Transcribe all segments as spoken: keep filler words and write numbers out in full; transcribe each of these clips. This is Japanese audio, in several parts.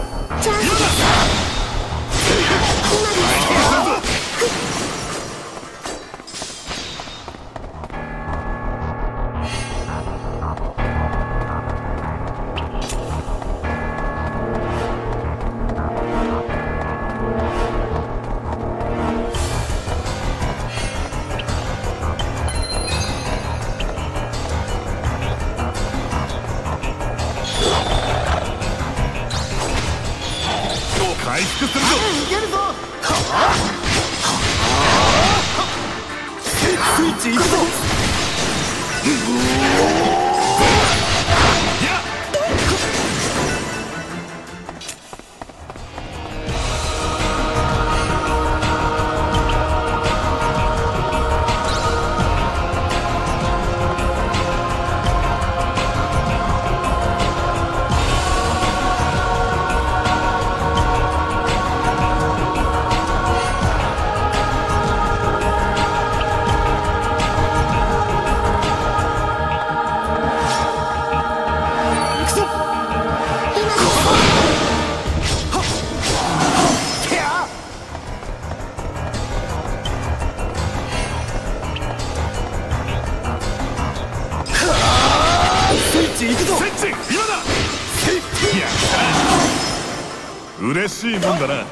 チャンスです。 回復するぞ。 逃げるぞ。 スイッチいくぞ。 行くぞ。スイッチ今だ。やった。嬉しいもんだな。あ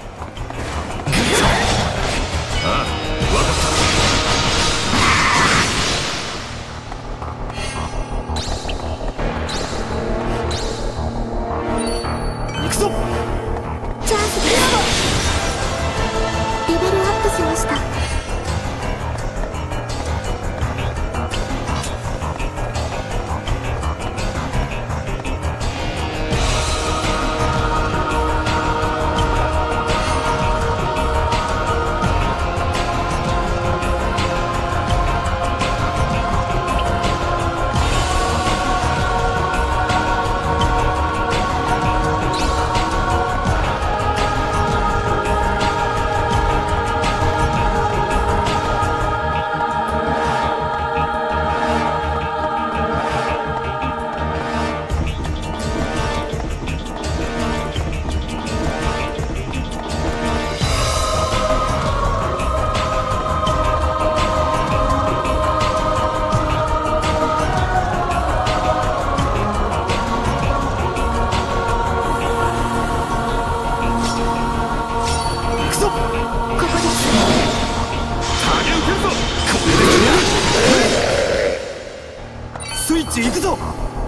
あ、分かった。行くぞ。 チャンスです。レベルアップしました。 スイッチ行くぞ。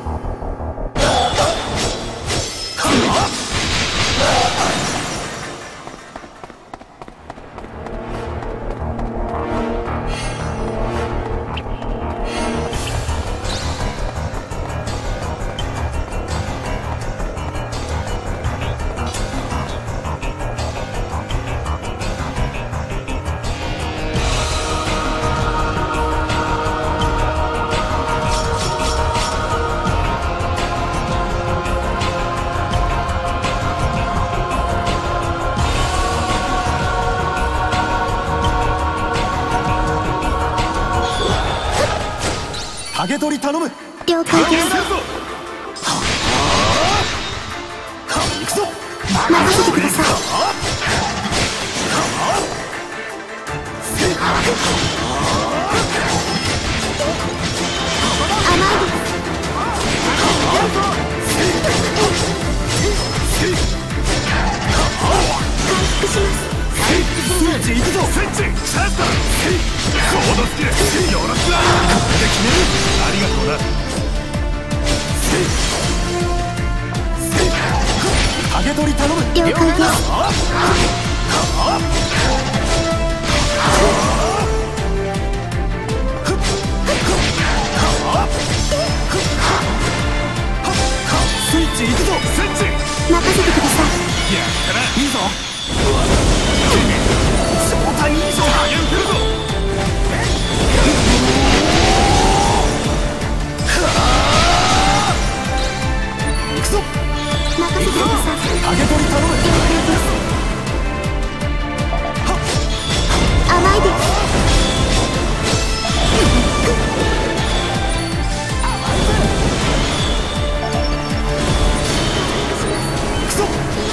影取り頼む。 了解です。 行くぞ。 任せてください。甘いです。回復します。 スイッチ行くぞ。スイッチチャンスだ。コードスキルよろしくな。これで決める。ありがとうな。影取り頼む。 了解です。 スイッチ行くぞ。スイッチ任せてください。 やったな。いいぞ。状態いいぞ。影受けるぞ。行くぞ。 任せてください。 影取り頼む。 了解です。甘いです。 行くぞ。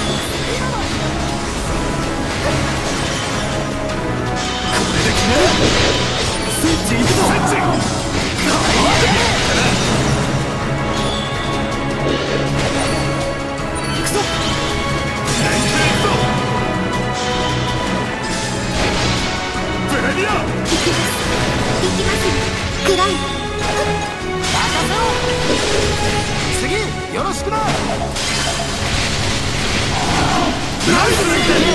ナイス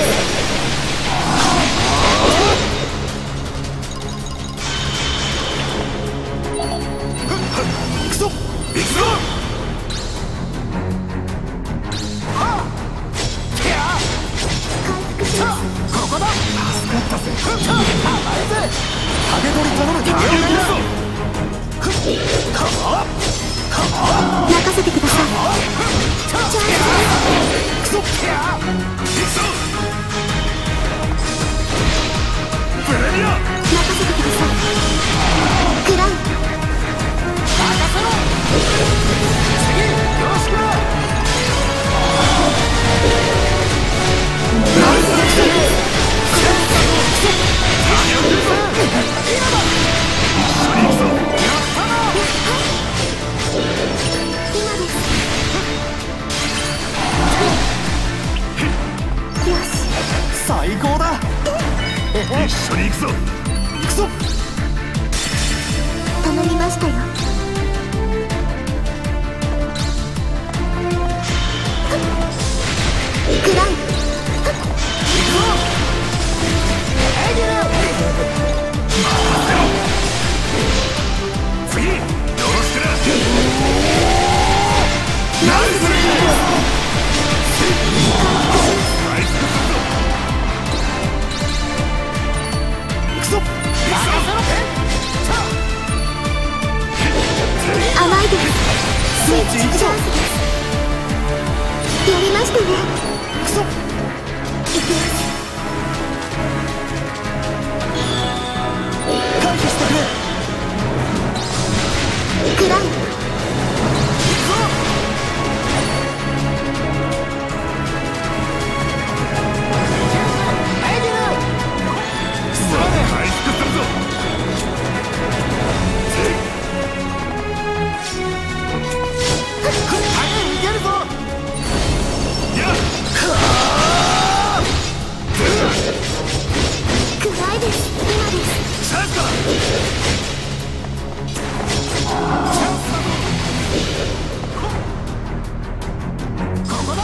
行くぞ行くぞここだ助かったぜ影取り頼む影取りぞ任せてください。 くそ行くぞプレミア任せてください。クラウン任せろ次よろしくナイスセクション何やってるぞ今だ一緒に行くぞやったな今です。よし最高だ一緒に行くぞ行くぞ頼みましたよ。クラウン次よろしくなナイスナイス行くぞ甘いです。スイッチチャンスです。やりましたね。 行くぞいきます。 回避してくれクラウン回復するぞいけるぞやっ暗いです。今です。 チャンスだここだ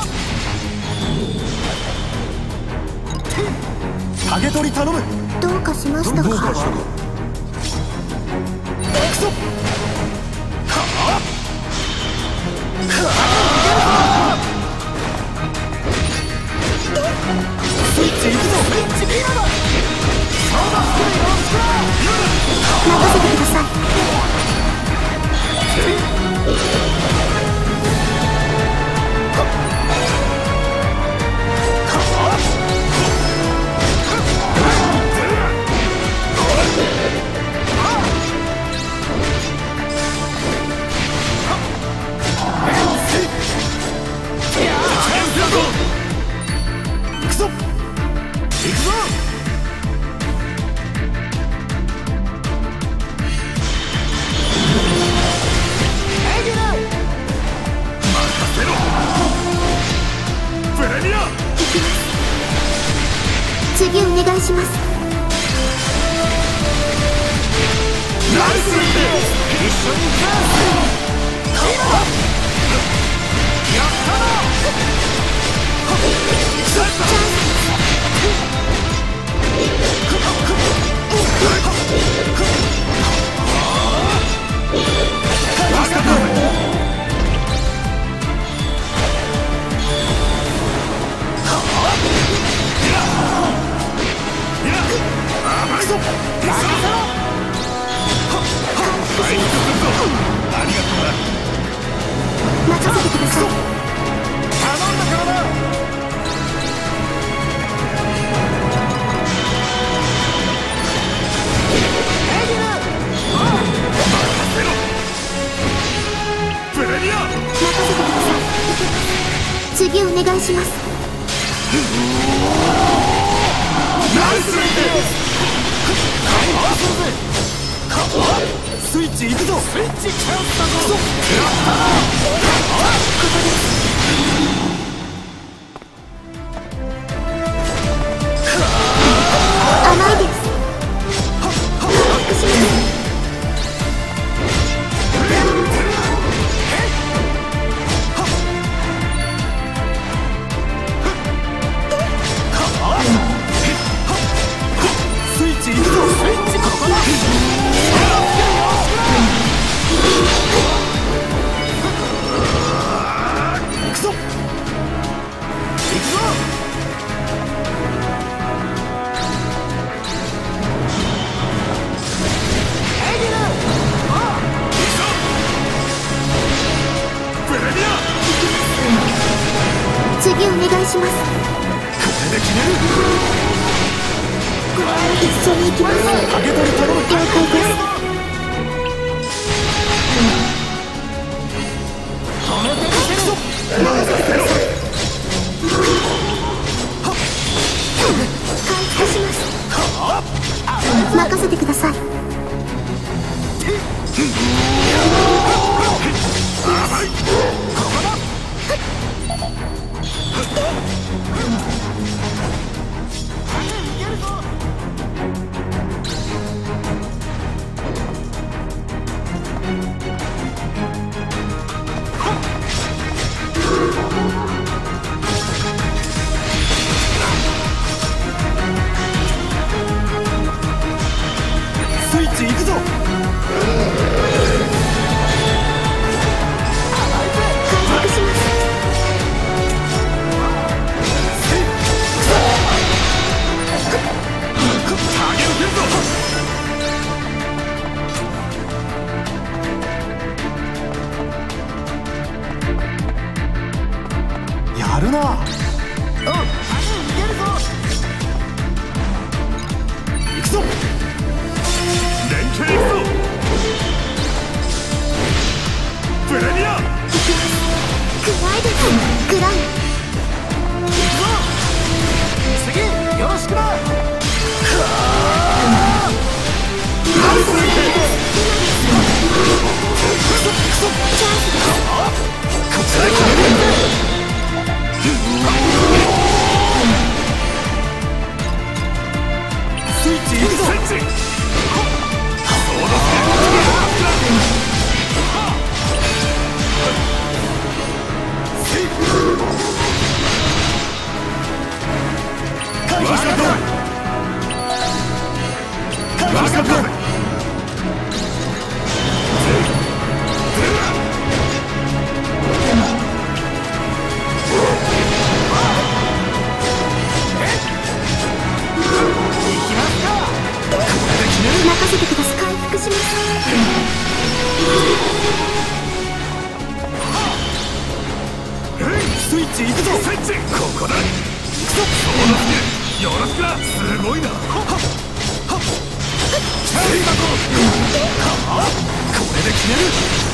影取り頼むどうかしましたか。 どうかしたか行くぞスイッチ行くぞスイッチ今だそうだスクリーンを作ろう今だ任せてください。 行くぞ行くぞ任せろプレミアいきます。次お願いします。 ナイス一緒にチャンスやったなチャンス任せてください。 頼んだからなプレミア任せてください。次お願いします。 ナイススイッチ行くぞスイッチチャンスだぞやったなここです。甘いです。回復します。 します。 これで決める。 一緒に行きます。 影取り頼む。 了解です。 止めてみせるぞ。 回復します。任せてください。 スイッチ行くぞ。 回復します。 影受けるぞ。やるな。うん。行くぞ。連携行くぞ。プレミア。 グライデングラン。 行くぞ。次よろしくな。スイッチ行くぞ。スイッチ。回避したと。回避したと。 任せてください。回復します。 スイッチ行くぞ。スイッチ。ここだ。行くぞ。よろしくな。すごいな。はっはっはっ。これで決める。